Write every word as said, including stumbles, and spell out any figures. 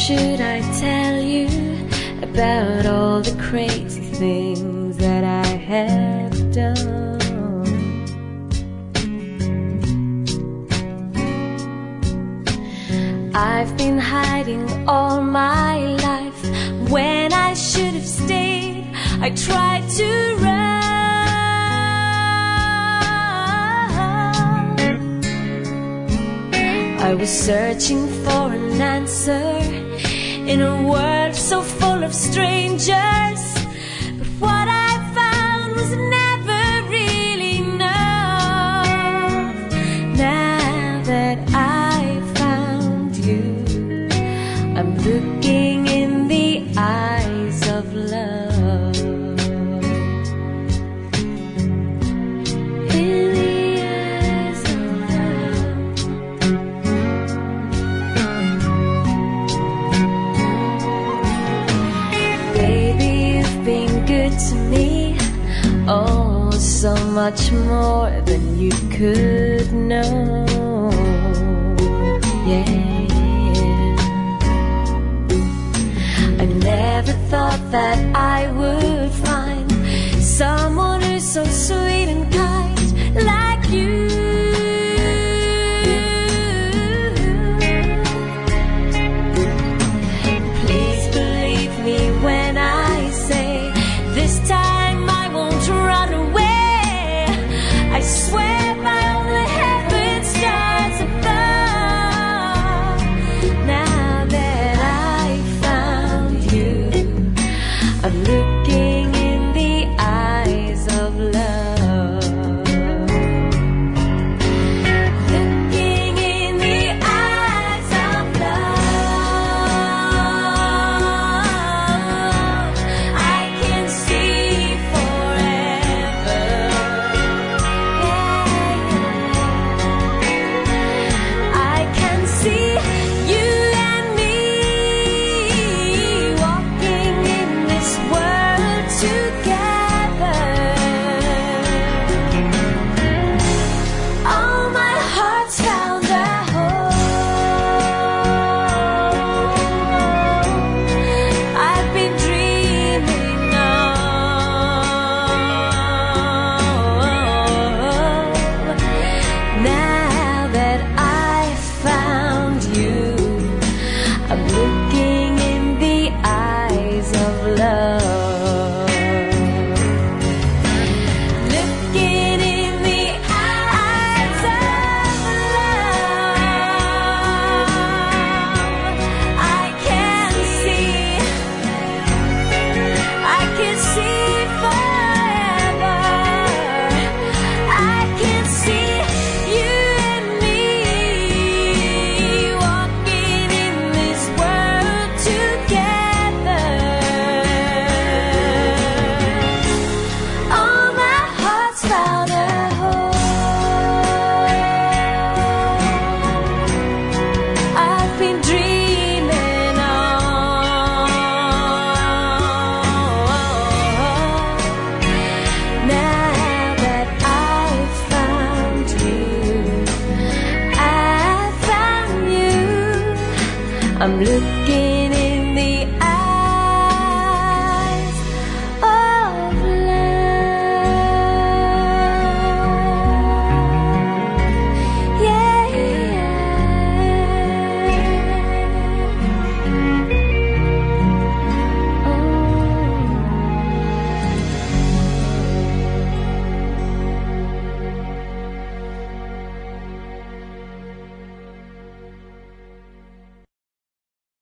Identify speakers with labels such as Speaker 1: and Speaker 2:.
Speaker 1: should I tell you about all the crazy things that I have done? I've been hiding all my life when I should have stayed. I tried to run. I was searching for an answer in a world so full of strangers, but what I found was never really enough. Now that I found you, I'm looking in the eyes of love. In the eyes of love. Baby, you've been good to me, oh, so much more than you could know. Yeah. I never thought that I would find someone who's so sweet and kind like you. Please believe me when I say this time I won't run away. I swear by all the heaven stars above. Now that I found you, I'm looking in the eyes of love. Looking in the eyes of love, I can see forever. Yeah. I can see you and me walking in this world together. All my heart's found a home. I've been dreaming of. Now that I found you, I'm looking in the eyes of love. Looking in the eyes of love, I can see, I can see forever. I can see you and me walking in this world together. All my heart's found a home. I've been dreaming of. Now that I found you, I found you, I'm looking